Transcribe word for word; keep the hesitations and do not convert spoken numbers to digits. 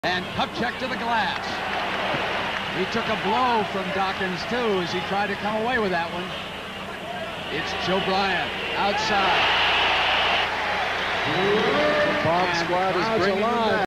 And Kupchak to the glass. He took a blow from Dawkins, too, as he tried to come away with that one. It's Joe Bryant outside. The bomb squad is bringing him back.